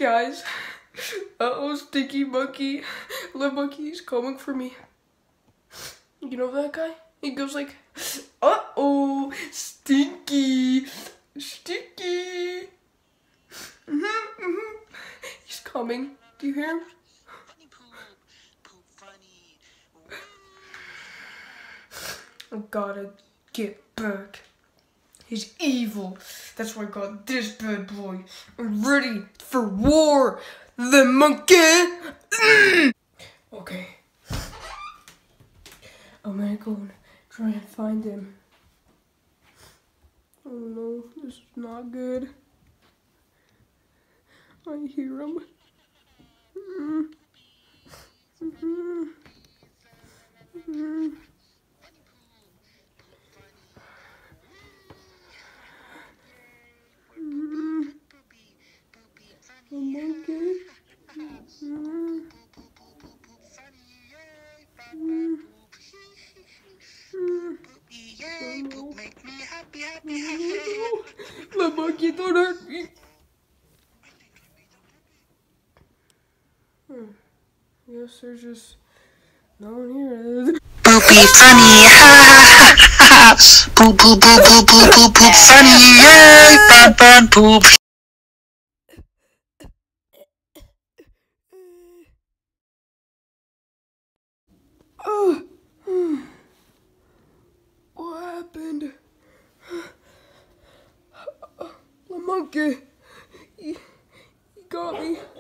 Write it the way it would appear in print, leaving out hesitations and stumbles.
Guys, uh-oh, Stinky Monkey, the monkey is coming for me. You know that guy? He goes like, uh-oh, Stinky, Stinky. He's coming. Do you hear him? I gotta get back. He's evil. That's why I got this bad boy. I'm ready for war. The monkey. Okay. I'm gonna go and try and find him. Oh no, this is not good. I hear him. The monkey. Make me happy. The monkey, don't hurt me. Yes, there's just no one here. Poopy funny, ha ha ha ha. Poop poop poop poop poop poop poop funny, yay! Bun poop. What happened? The monkey. He got me.